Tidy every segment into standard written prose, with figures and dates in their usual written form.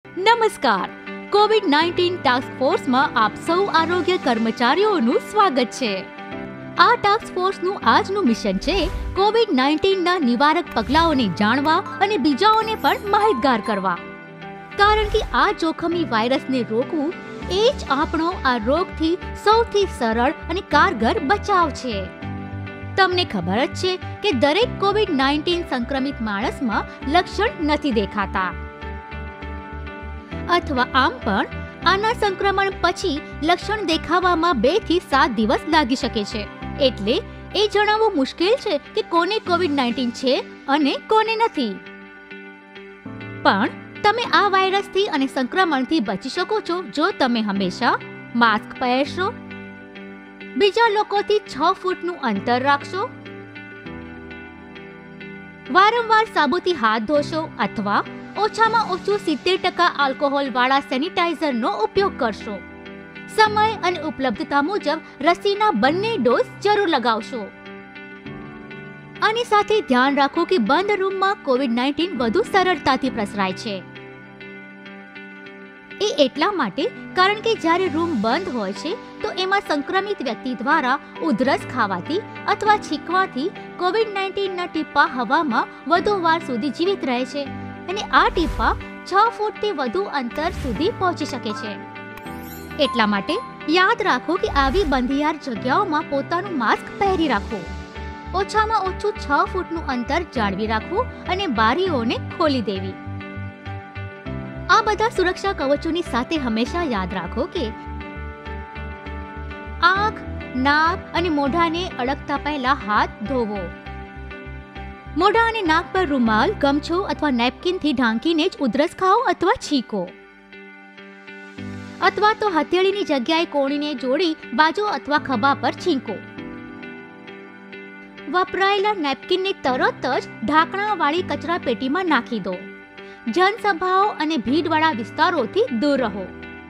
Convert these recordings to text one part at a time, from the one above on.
નમસ્કાર, COVID-19 task ફોર્સમાં આપ સૌ આરોગ્ય કર્મચારીઓનું સ્વાગત છે. આ ટાસ્ક ફોર્સનું આજનું મિશન છે કોવિડ-19ના નિવારક પગલાઓને જાણવા અને બીજાઓને પણ માહિતગાર કરવા. કારણ કે આ જોખમી વાયરસને રોકવું એ જ આપણો આ રોગથી સૌથી સરળ અને કારગર બચાવ છે. તમને ખબર જ છે કે દરેક કોવિડ-19 સંક્રમિત માણસમાં લક્ષણ નથી દેખાતા, અથવા આમ પણ આના સંક્રમણ પછી લક્ષણ દેખાવામાં 2 થી 7 દિવસ લાગી શકે છે. એટલે એ જણાવવું મુશ્કેલ છે કે કોને કોવિડ-19 છે અને કોને નથી. પણ તમે આ વાયરસથી અને સંક્રમણથી બચી શકો છો જો તમે હંમેશા માસ્ક પહેરશો, બીજા લોકોથી 6 ફૂટનું અંતર રાખશો, વારંવાર સાબુથી હાથ ધોશો અથવા ઓછામાં ઓછું 70% આલ્કોહોલ વાળા સેનિટાઈઝરનો ઉપયોગ કરશો. સમય અને ઉપલબ્ધતા મુજબ રસીના બંને ડોઝ જરૂર લગાવશો. આની સાથે ધ્યાન રાખો કે બંધ રૂમમાં કોવિડ-19 વધુ સરળતાથી પ્રસરાય છે. એ એટલા માટે કારણ કે જ્યારે રૂમ બંધ હોય છે તો એમાં સંક્રમિત વ્યક્તિ દ્વારા ઉધરસ ખાવાથી અથવા છીંકવાથી કોવિડ-19ના ટીપા હવામાં વધુ વાર સુધી જીવિત રહે છે અને આ ટીપા 6 ફૂટથી વધુ અંતર સુધી પહોંચી શકે છે. એટલા માટે યાદ રાખો કે આવી બંધિયાર જગ્યાઓમાં પોતાનું માસ્ક પહેરી રાખવું, ઓછામાં ઓછું 6 ફૂટનું અંતર જાળવી રાખવું અને બારીઓને ખોલી દેવી. આ બધા સુરક્ષા કવચોની સાથે હંમેશા યાદ રાખો કે આંખ, નાક અને મોઢાને અડકતા પહેલા હાથ ધોવો. મોઢા અને નાક પર રૂમાલ, ગમછો અથવા નેપકિનથી ઢાંકીને જ ઉધરસ ખાઓ અથવા છીંકો, અથવા તો હથેળીની જગ્યાએ કોણીને જોડી બાજુ અથવા ખભા પર છીંકો. વપરાયેલા નેપકિનને તરત જ ઢાંકણાવાળી કચરા પેટીમાં નાખી દો. જનસભાઓ અને ભીડવાળા વિસ્તારોથી દૂર રહો.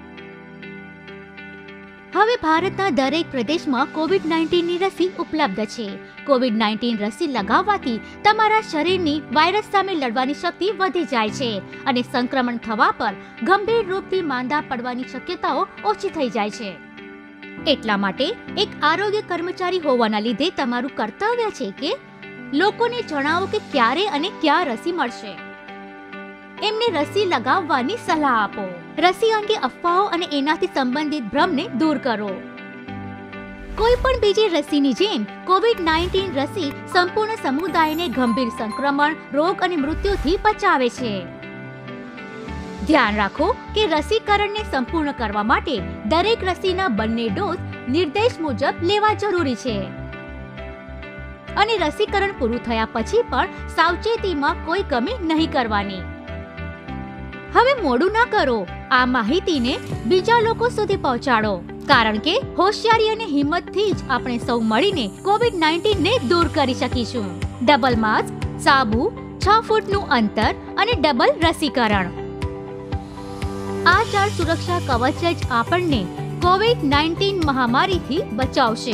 હવે ભારતના દરેક પ્રદેશમાં કોવિડ-19ની રસી ઉપલબ્ધ છે. કોવિડ-19 રસી લગાવવાથી તમારા શરીરની વાયરસ સામે લડવાની શક્તિ વધી જાય છે અને સંક્રમણ થવા પર ગંભીર રૂપથી માંદા પડવાની શક્યતાઓ ઓછી થઈ જાય છે. એટલા માટે એક આરોગ્ય કર્મચારી હોવાના લીધે તમારું કર્તવ્ય છે કે લોકોને જણાવો કે ક્યારે અને ક્યાં રસી મળશે. એમને રસી લગાવવાની સલાહ આપો. રસી અંગે અફવાઓ અને એનાથી સંબંધિત ભ્રમને દૂર કરો. કોઈ પણ બીજી રસીની જેમ કોવિડ-19 રસી સંપૂર્ણ સમુદાયને ગંભીર સંક્રમણ, રોગ અને મૃત્યુથી બચાવે છે. ધ્યાન રાખો કે રસીકરણને સંપૂર્ણ કરવા માટે દરેક રસીના બંને ડોઝ નિર્દેશ મુજબ લેવા જરૂરી છે. અને રસીકરણ પૂરું થયા પછી પણ સાવચેતીમાં કોઈ કમી નહીં કરવાની. હવે મોડું ના કરો. આ માહિતીને બીજા લોકો સુધી પહોંચાડો, કારણ કે હોશિયારી અને હિંમતથી જ આપણે સૌ મળીને કોવિડ-19ને દૂર કરી શકીશું. ડબલ માસ્ક, સાબુ, 6 ફૂટનું અંતર અને ડબલ રસીકરણ. આ 4 સુરક્ષા કવચ જ આપણને કોવિડ-19 મહામારીથી બચાવશે.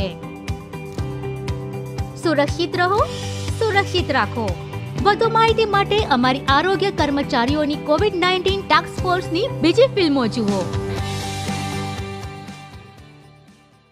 સુરક્ષિત રહો, સુરક્ષિત રાખો. વધુ માહિતી માટે અમારી આરોગ્ય કર્મચારીઓની કોવિડ-19 ટાસ્ક ફોર્સની બીજી ફિલ્મો જુઓ.